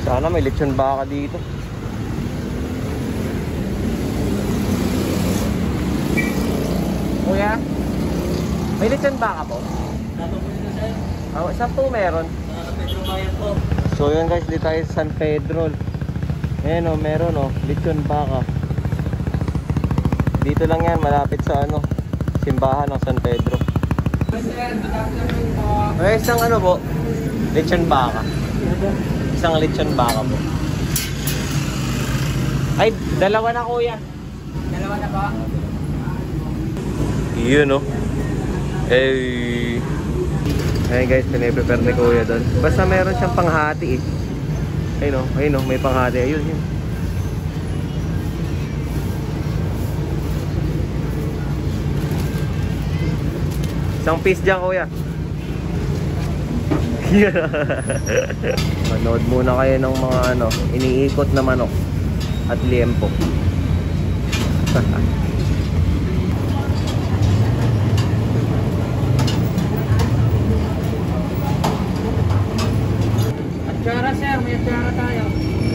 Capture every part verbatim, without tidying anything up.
Sana may lechon baka dito. Kuya, may lechon baka po? Oh, saan po meron? So yun guys, dito tayo sa San Pedro. Ayan o, meron o, lechon baka. Dito lang yan, malapit sa ano, simbahan ng San Pedro. Okay, isang ano po, lechon baka. Isang lechon baka po. Ay, dalawa na kuya. Dalawa na ba? Yun o. Eh. Ayun guys, piniprepare ni kuya doon. Basta meron siyang panghati eh. Ayun o, ayun o, may panghati. Ayun yun. Isang piece dyan kuya. Manood muna kayo ng mga ano, iniikot na manok at liempo. Atsara sir, may atsara tayo.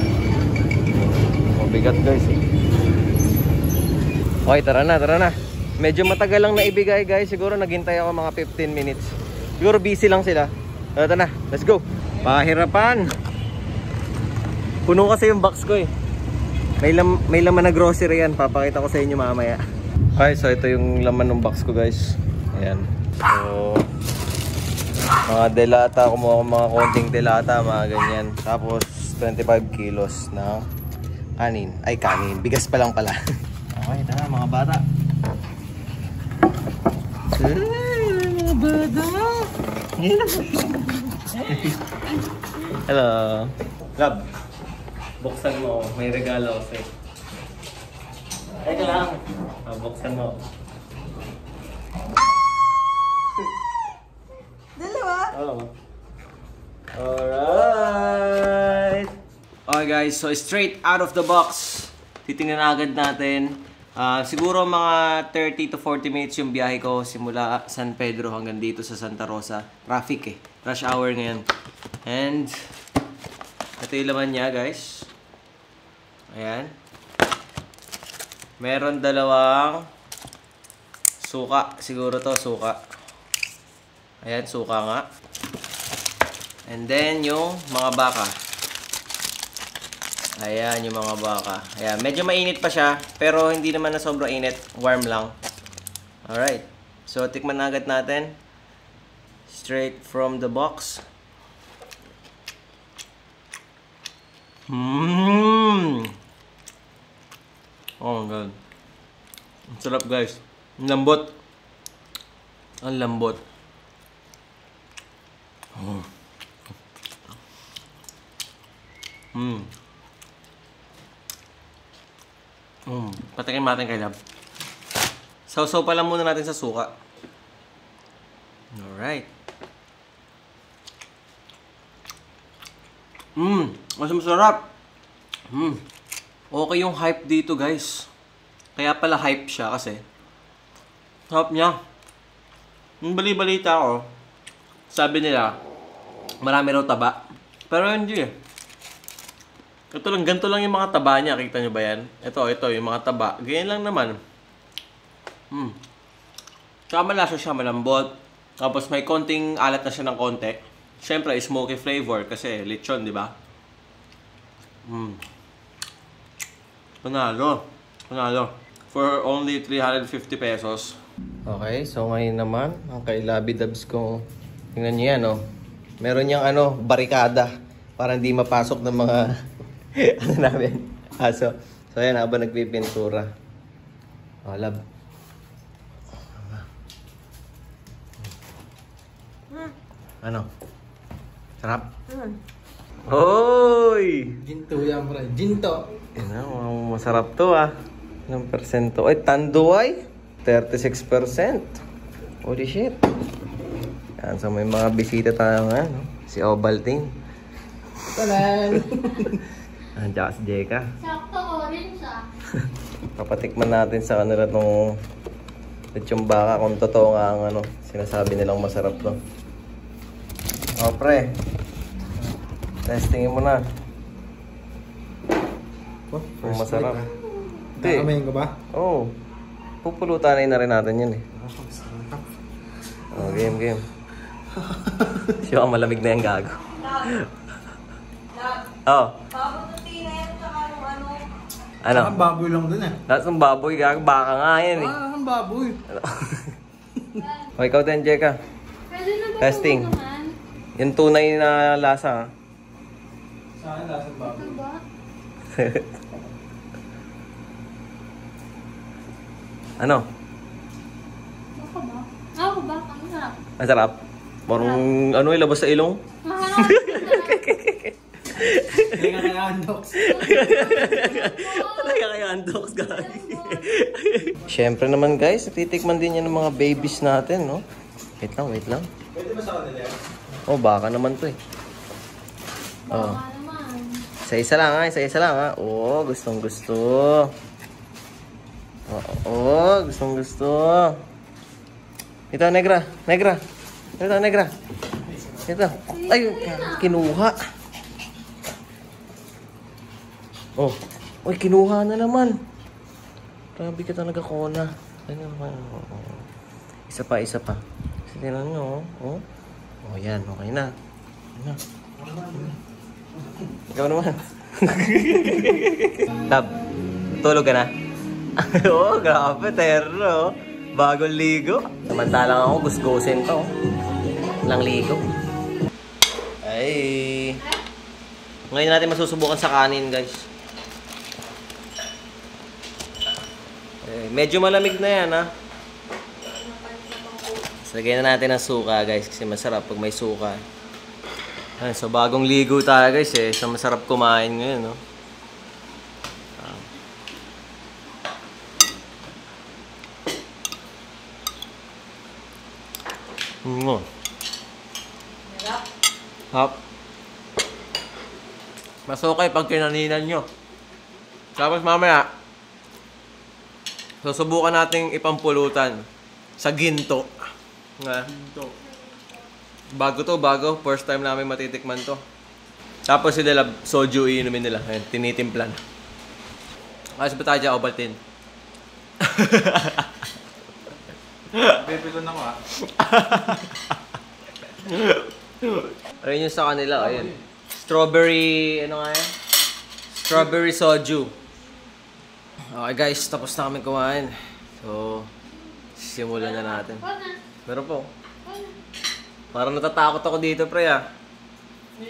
Mabigat guys eh. Okay, tara na, tara na. Medyo matagal lang naibigay guys. Siguro naghintay ako mga fifteen minutes. Siguro busy lang sila. Ito na, let's go. Pahirapan. Puno kasi yung box ko eh. May, lam may laman na grocery yan. Papakita ko sa inyo mamaya. Okay, so ito yung laman ng box ko guys. Ayan. So, mga delata. Kumuha ko mga konting delata. Mga ganyan. Tapos, twenty-five kilos na kanin. Ay, kanin. Bigas pa lang pala. Okay, tara mga bata. Ay, mga bata. Hello. Love. Buksan mo. May regalo ako sa'yo. Teka lang. Oh, buksan mo. Dalawa? Oh. Alright. Okay guys, so straight out of the box. Titingnan agad natin. Uh, siguro mga thirty to forty minutes yung biyahe ko simula San Pedro hanggang dito sa Santa Rosa. Traffic eh. Rush hour ngayon. And ito yung laman niya guys. Ayan. Meron dalawang suka. Siguro to suka. Ayan, suka nga. And then yung mga baka. Ayan yung mga baka. Ayan, medyo mainit pa siya. Pero hindi naman na sobrang init. Warm lang. Alright. So, tikman na agad natin. Straight from the box. Mmm! Oh my god. Ang sarap guys. Ang lambot. Ang lambot. Oh. Mmm. Mm, patikin natin kay Lab. Sausaw pa lang muna natin sa suka. Alright. Mmm, mas masarap. Mmm. Okay yung hype dito guys. Kaya pala hype siya kasi sarap niya. Yung bali-balita ko, sabi nila marami raw taba. Pero hindi eh. Ito lang, ganito lang yung mga taba niya. Kita nyo ba yan? Ito, ito, yung mga taba. Ganyan lang naman. Hmm. Tsaka malasa siya, malambot. Tapos may konting alat na siya ng konti. Siyempre, smoky flavor kasi lechon, di ba? Hmm. Panalo. Panalo. For only three hundred fifty pesos. Okay, so ngayon naman, ang kay Labi Dubs ko, tingnan nyo yan, oh. Meron niyang ano, barikada para hindi mapasok ng mga ano namin, aso. So ayan, habang nagpipintura. Oh, love. Hmm. Ano? Sarap? Hmm. Hoy! Ginto yan, bro. Ginto. Ano, masarap to ah. Ilang persento? Ay, tanduay. thirty-six percent. Holy shit. Yan, so may mga bisita tayo nga, no? Si Ovaltine. Talan. Andiyan si Jeka. Sakto orange ah. Papatikman natin sa kanila itong lechong baka kung totoo nga ang ano, sinasabi nilang masarap to. O pre, testingin mo na. Oh, Kung masarap. bite, ah. Hindi. Kakamayin ko ba? Oo. Oh, pupulutan na rin natin yun eh. Ah, sarap. Oh, game, game. Siya ang malamig na yung gago. Oh. Papaputi na yan, tsaka yung ano. Ano? Saka baboy lang dun eh. Lahat ng baboy, gago. Baka nga yan eh. Ah, ang baboy. O, ikaw din, Jeka. Pwede na ba Testing. ito naman? Yung tunay na lasa, ha? Sa akin, lasang baboy. Ano ba? Ano? Ako ba? Ako ba? Ang sarap. Ang sarap. Parang ano, ilabas sa ilong. Maharap. Hindi ka kailangan, Dox. Talaga kayo ang dogs, guys. Siyempre naman, guys, titikman din yan ng mga babies natin, no? Wait lang, wait lang. Pwede ba sa kanila yan? Oh, baka naman to eh. Oh. Baka naman. Isa-isa lang, ha? Isa-isa lang, ha? Oo, gustong gusto. Oo, oh, gustong gusto. Ito, negra. Negra. Ito, negra. Ito. Ay, kinuha. Oh. Uy, kinuha na naman. Grabe ka talaga, Kona. Ano naman? Isa pa, isa pa. Kasi tingnan nyo, oh. Oh, yan. Okay na. Ano? Ikaw naman. Tab, tulog ka na? Oo, oh, grabe, terno. Bagong ligo. Samantalang ako, gusgusin to. Lang ligo. Ay. Ngayon natin masusubukan sa kanin, guys. Eh, medyo malamig na yan, ha? Lagyan na natin ng suka, guys, kasi masarap pag may suka. Ay, so bagong ligo tayo, guys, eh. So masarap kumain ngayon, no? Mm. Hap. Mas okay pag kinaninan nyo. Tapos mamaya, susubukan nating ipampulutan sa ginto. Nga. Bago to, bago. First time namin matitikman to. Tapos sila soju iinumin nila. Ayan, tinitimplan. Ayos ba tayo dyan, Ovaltine? Bebelon ako, ah. Ayun yung sa kanila, ayun. Strawberry, ano nga yan? Strawberry soju. Okay guys, tapos na kami kumain. So, simulan na natin. Meron po. Parang natatakot ako dito, pre, ah. Hindi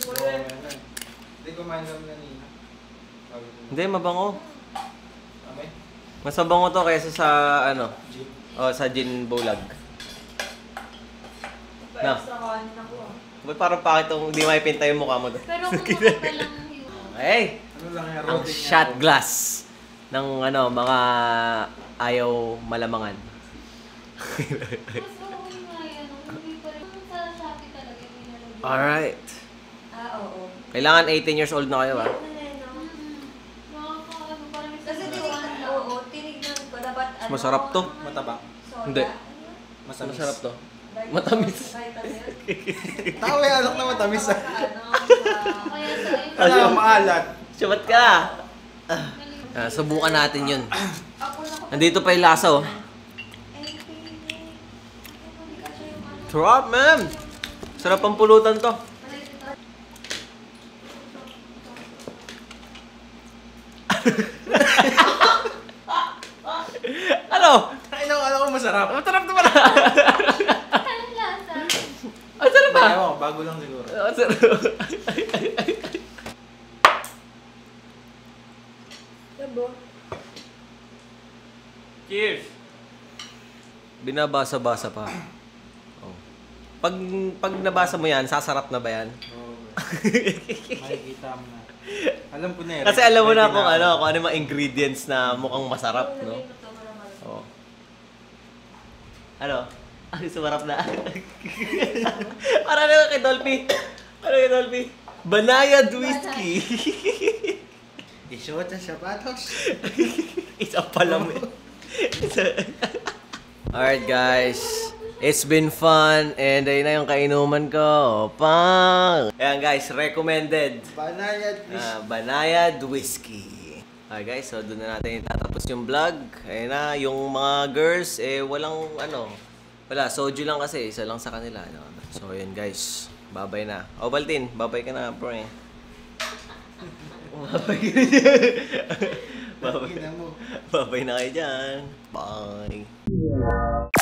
kumain kami na nina. Hindi, mabango. Amay? Mas mabango to kaysa sa, ano, oh, sa gin bulag. Na. Ba't parang pakit itong hindi maipinta yung mukha mo doon? Pero kung makapal lang yung... Okay. Ano lang yung Ang routing niya shot ako? glass ng ano, mga ayaw malamangan. Mas okay nga yan. Hindi pa rin. Sa Shopee talaga yung nilalagay. Alright. Ah, oo. Kailangan eighteen years old na kayo, ha? Mm-mm. Nakakaano, parang may Kasi sasawan tinignan, lang. oo, tinignan ko dapat ano. Masarap to. Mataba. Soda. Hindi. Matamis. Masarap to. Vitamin- Matamis. vitamin. Tao eh, alok na matamis, ah. Ano, Kaya sa Kasi ang maalat. Sumat ka! Ah, subukan natin yun. ako na ko. Nandito pa yung lasa, oh. Sarap, man! Sarap ang pulutan to. Ano? Ay, naku, alam ko masarap. Masarap naman! Anong lasa? Ang sarap ba? Ewan ko, bago lang siguro. Ang sarap. Sabo. Cheers! Binabasa-basa pa. Oh. Pag, pag nabasa mo yan, sasarap na ba yan? Oo. Makikita mo na. Alam ko na eh. Kasi alam mo na Ready kung ano, kung ano yung mga ingredients na mukhang masarap, no? Oh. Ano? Ay, sumarap na. Parang ano kay Dolphy? Ano kay Dolphy? Banayad whiskey. Isuot ang sapatos. Isa pa lang. eh. Isa- Alright guys. It's been fun and ayun na yung kainuman ko. Pang! Ayan guys, recommended. Banayad Ah, Banayad Whiskey. Okay guys, so doon na natin itatapos yung vlog. Ayun na, yung mga girls, eh walang ano, wala, soju lang kasi, isa lang sa kanila. No? So ayun guys, babay na. O Baltin, babay ka na bro eh. Babay ka na dyan. babay, Ina mo. babay na kayo dyan. Bye.